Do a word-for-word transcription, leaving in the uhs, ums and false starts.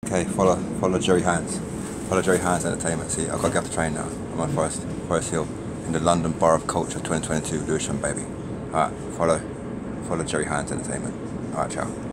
Okay, follow follow Jerry Hines. Follow Jerry Hines Entertainment. See, I've got to get off the train now. I'm on Forest, Forest Hill in the London Borough of Culture twenty twenty-two, Lewisham, baby. Alright, follow follow Jerry Hines Entertainment. Alright, ciao.